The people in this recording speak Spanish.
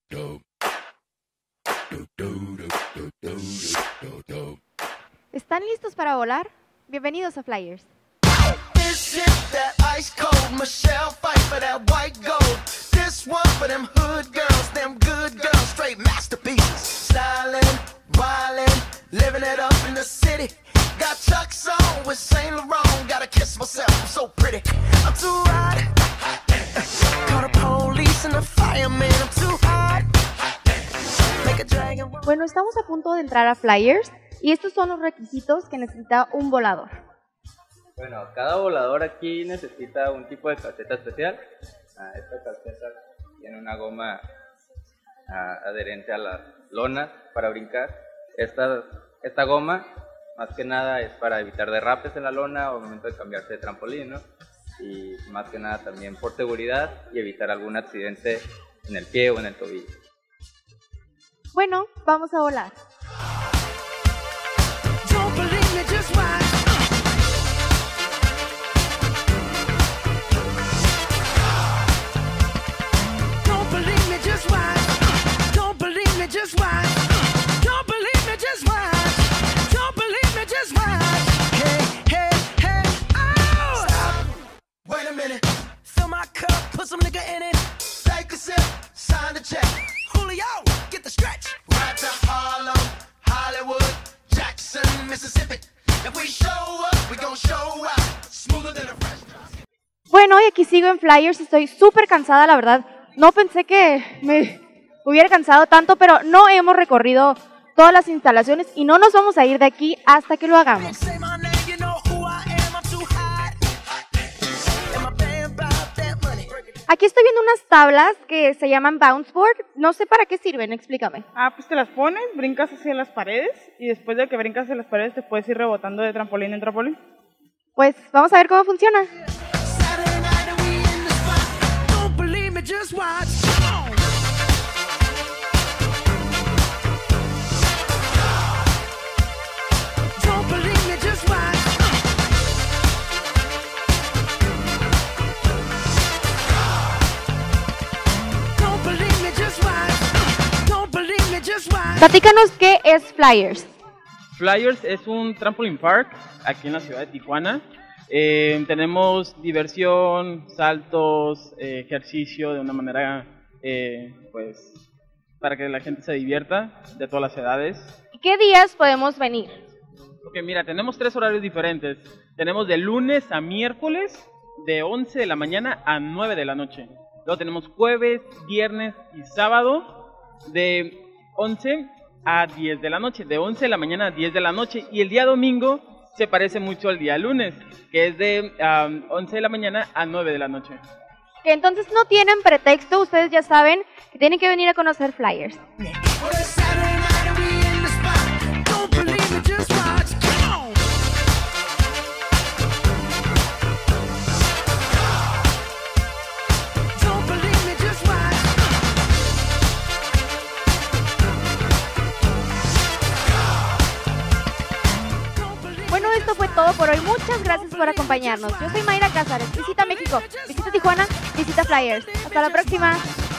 ¿Están listos para volar? Bienvenidos a Flyers. This is that ice cold Michelle fight for that white gold. This one for them hood girls, them good girls, straight masterpieces. Stylin', wildin', living it up in the city. Got Chuck's on with Saint Laurent. Gotta kiss myself, I'm so pretty. I'm too hot. Call the police and the fireman. I'm too hot. Make a dragon. Bueno, estamos a punto de entrar a Flyers y estos son los requisitos que necesita un volador. Bueno, cada volador aquí necesita un tipo de calceta especial. Esta calceta tiene una goma adherente a las lonas para brincar. Esta goma, más que nada, es para evitar derrapes en la lona o al momento de cambiarse de trampolín, ¿no? Y más que nada también por seguridad y evitar algún accidente en el pie o en el tobillo. Bueno, vamos a volar. Don't believe me, just watch. Don't believe me, just watch. Don't believe me, just watch. Don't believe me, just watch. Don't believe me, just watch. Hey, hey, hey, oh! Stop. Wait a minute. Fill my cup, put some nigga in it. Take a sip, sign the check. Julio, get the stretch. Right to Harlem, Hollywood, Jackson, Mississippi. If we show up, we gon' show out. Smoother than a fresh drop. Bueno, y aquí sigo en Flyers, estoy súper cansada, la verdad. No pensé que me hubiera cansado tanto, pero no hemos recorrido todas las instalaciones y no nos vamos a ir de aquí hasta que lo hagamos. Say my name, you know who I am. I'm too hot. And my band bought that money. Aquí estoy viendo unas tablas que se llaman bounce board. No sé para qué sirven, explícame. Pues te las pones, brincas hacia las paredes y después de que brincas hacia las paredes te puedes ir rebotando de trampolín en trampolín. Pues vamos a ver cómo funciona. Saturday night and we in the spot. Don't believe me, just watch. Come on. Don't believe me, just watch. Don't believe me, just watch. Don't believe me, just watch. Platícanos qué es Flyers. Flyers es un trampoline park aquí en la ciudad de Tijuana. Tenemos diversión, saltos, ejercicio de una manera pues para que la gente se divierta de todas las edades. ¿Qué días podemos venir? Ok, mira, tenemos 3 horarios diferentes. Tenemos de lunes a miércoles de 11 de la mañana a 9 de la noche. Luego tenemos jueves, viernes y sábado de 11 a 10 de la noche, de 11 de la mañana a 10 de la noche, y el día domingo se parece mucho al día lunes, que es de 11 de la mañana a 9 de la noche. Que entonces no tienen pretexto, ustedes ya saben que tienen que venir a conocer Flyers. Well, it's Saturday night and we in the spot. Don't believe me, just watch. Come on. Don't believe me, just watch. Bueno, esto fue todo por hoy. Muchas gracias por acompañarnos. Yo soy Mayra Cázares. Visita México, visita Tijuana, visita Flyers. Hasta la próxima.